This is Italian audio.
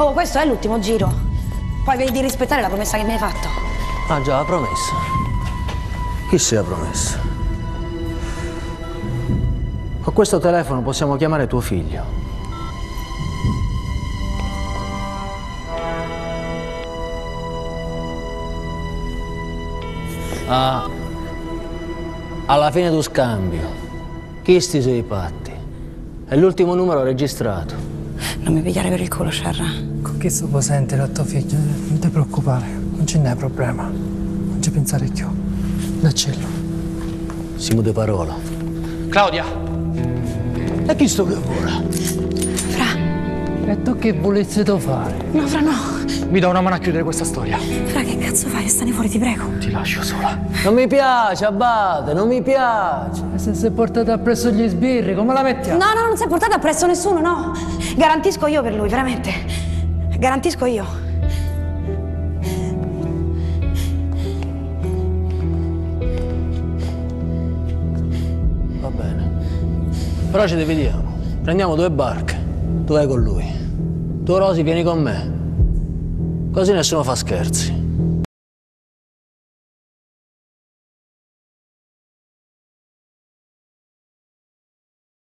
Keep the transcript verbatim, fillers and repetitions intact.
Oh, questo è l'ultimo giro. Poi vedi di rispettare la promessa che mi hai fatto. Ah già, la promessa. Chi si è promessa? Con questo telefono possiamo chiamare tuo figlio. Ah, alla fine tu scambio. Chi sti sei patti? È l'ultimo numero registrato. Non mi pigliare per il culo, Scerra. Con chi sto potente da tuo figlio? Non ti preoccupare, non ce n'è problema. Non ci pensare più. Daccello. Siamo di parola. Claudia! E chi sto che ora? Fra. E tu che volessi tu fare? No, Fra, no. Mi dà una mano a chiudere questa storia. Fra, che cazzo fai? Stane fuori, ti prego. Ti lascio sola. Non mi piace, Abate, non mi piace. E se si è portato appresso gli sbirri, come la mettiamo? No, no, non si è portato appresso nessuno, no. Garantisco io per lui, veramente. Garantisco io. Va bene. Però ci dividiamo. Prendiamo due barche. Tu vai con lui. Tu, Rosy, vieni con me. Così nessuno fa scherzi.